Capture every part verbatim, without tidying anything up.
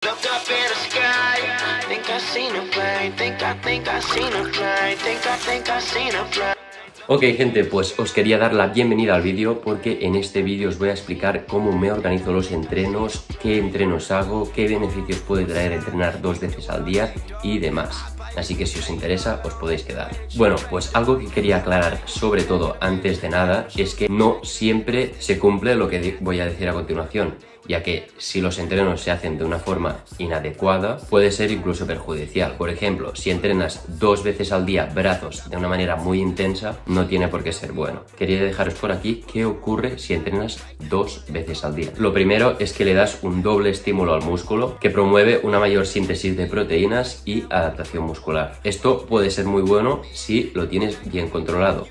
Looked up in the sky, think I seen a plane, think I think I seen a plane, think I think I seen a plane. Ok gente, pues os quería dar la bienvenida al vídeo porque en este vídeo os voy a explicar cómo me organizo los entrenos, qué entrenos hago, qué beneficios puede traer entrenar dos veces al día y demás. Así que si os interesa os podéis quedar. Bueno, pues algo que quería aclarar sobre todo antes de nada es que no siempre se cumple lo que voy a decir a continuación, ya que si los entrenos se hacen de una forma inadecuada puede ser incluso perjudicial. Por ejemplo, si entrenas dos veces al día brazos de una manera muy intensa, no tiene por qué ser bueno. Quería dejaros por aquí qué ocurre si entrenas dos veces al día. Lo primero es que le das un doble estímulo al músculo que promueve una mayor síntesis de proteínas y adaptación muscular. Esto puede ser muy bueno si lo tienes bien controlado.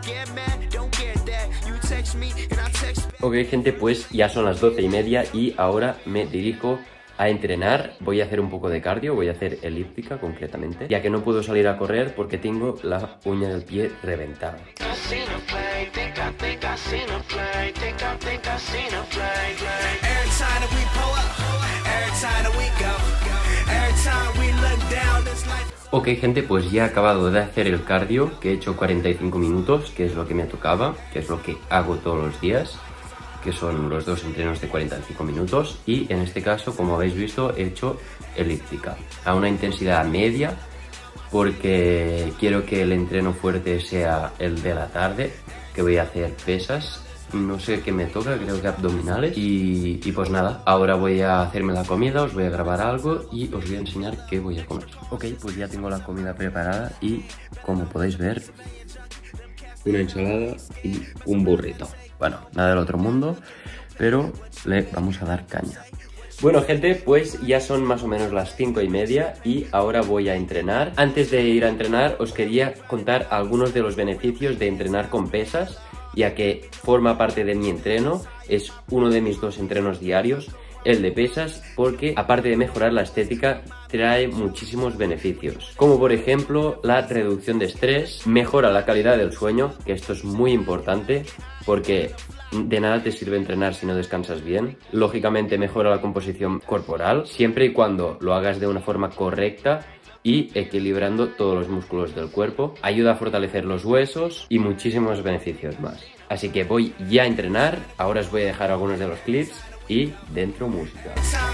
Ok gente, pues ya son las doce y media y ahora me dirijo a entrenar. Voy a hacer un poco de cardio, voy a hacer elíptica concretamente, ya que no puedo salir a correr porque tengo la uña del pie reventada. Ok gente, pues ya he acabado de hacer el cardio, que he hecho cuarenta y cinco minutos, que es lo que me tocaba, que es lo que hago todos los días, que son los dos entrenos de cuarenta y cinco minutos, y en este caso, como habéis visto, he hecho elíptica a una intensidad media porque quiero que el entreno fuerte sea el de la tarde, que voy a hacer pesas. No sé qué me toca, creo que abdominales. Y, y pues nada, ahora voy a hacerme la comida, os voy a grabar algo y os voy a enseñar qué voy a comer. Ok, pues ya tengo la comida preparada y como podéis ver, una ensalada y un burrito. Bueno, nada del otro mundo, pero le vamos a dar caña. Bueno gente, pues ya son más o menos las cinco y media y ahora voy a entrenar. Antes de ir a entrenar os quería contar algunos de los beneficios de entrenar con pesas, ya que forma parte de mi entreno, es uno de mis dos entrenos diarios, el de pesas, porque aparte de mejorar la estética, trae muchísimos beneficios, como por ejemplo la reducción de estrés, mejora la calidad del sueño, que esto es muy importante, porque de nada te sirve entrenar si no descansas bien. Lógicamente mejora la composición corporal, siempre y cuando lo hagas de una forma correcta y equilibrando todos los músculos del cuerpo. Ayuda a fortalecer los huesos y muchísimos beneficios más. Así que voy ya a entrenar. Ahora os voy a dejar algunos de los clips y dentro música.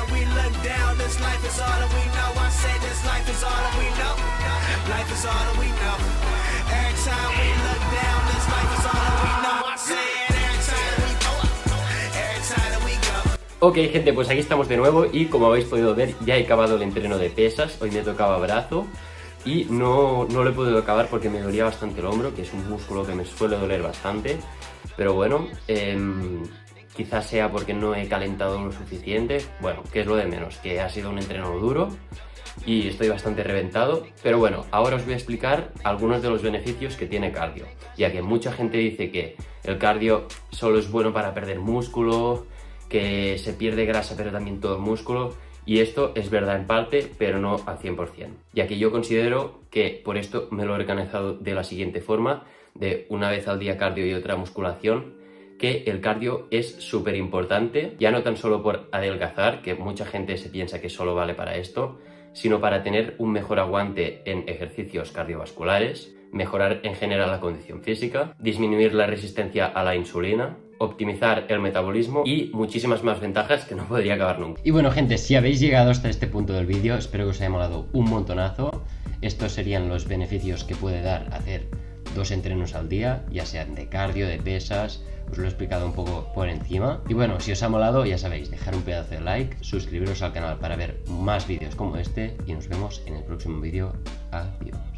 Ok gente, pues aquí estamos de nuevo y como habéis podido ver ya he acabado el entreno de pesas. Hoy me tocaba brazo y no, no lo he podido acabar porque me dolía bastante el hombro, que es un músculo que me suele doler bastante. Pero bueno, eh, quizás sea porque no he calentado lo suficiente. Bueno, que es lo de menos, que ha sido un entreno duro y estoy bastante reventado. Pero bueno, ahora os voy a explicar algunos de los beneficios que tiene cardio, ya que mucha gente dice que el cardio solo es bueno para perder músculo, que se pierde grasa pero también todo el músculo, y esto es verdad en parte pero no al cien por cien, ya que yo considero que por esto me lo he organizado de la siguiente forma, de una vez al día cardio y otra musculación, que el cardio es súper importante, ya no tan solo por adelgazar, que mucha gente se piensa que solo vale para esto, sino para tener un mejor aguante en ejercicios cardiovasculares, mejorar en general la condición física, disminuir la resistencia a la insulina, optimizar el metabolismo y muchísimas más ventajas que no podría acabar nunca. Y bueno gente, si habéis llegado hasta este punto del vídeo, espero que os haya molado un montonazo. Estos serían los beneficios que puede dar hacer dos entrenos al día, ya sean de cardio, de pesas. Os lo he explicado un poco por encima. Y bueno, si os ha molado, ya sabéis, dejar un pedazo de like, suscribiros al canal para ver más vídeos como este y nos vemos en el próximo vídeo. Adiós.